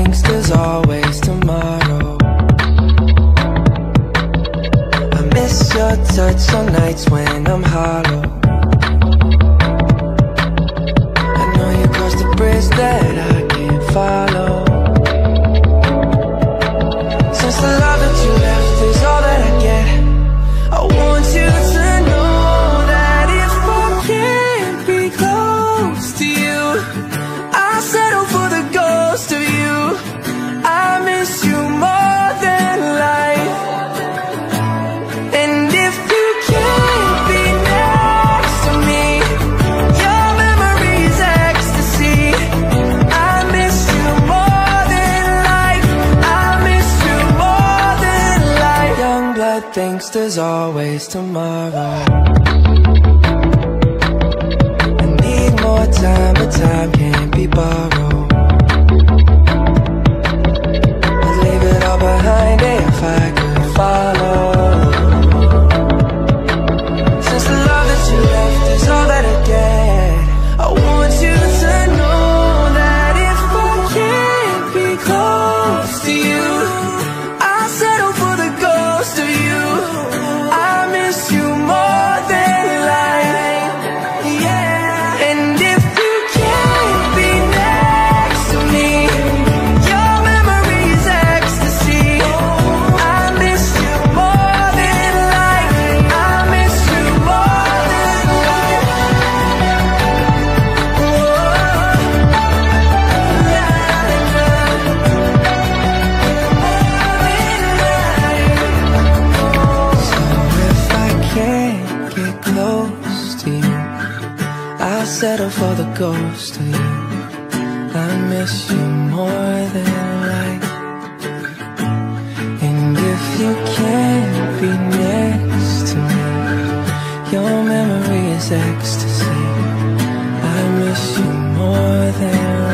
thinks there's always tomorrow. I miss your touch on nights when I'm hollow. I know you crossed the bridge that I can't follow. Since the love that you left is all that I get, I want you to know that if I can't be close to you, I'll settle for the ghost of you. I miss you more than life. And if you can't be next to me, your memory's ecstasy. I miss you more than life. I miss you more than life. Young blood thinks there's always tomorrow. I need more time, but time can't be borrowed. I'd leave it all behind if I could follow. Since the love that you left is all that I get, I want you to know that if I can't be close to you, I'll settle for the ghost of you. I miss you more than life, yeah. And if you can't be next to me, your memory's ecstasy. I miss you more than life. I miss you more than life. So if I can't get close to you, I'll settle for the ghost of you. I miss you more than life. And if you can't be next to me, your memory is ecstasy. I miss you more than life.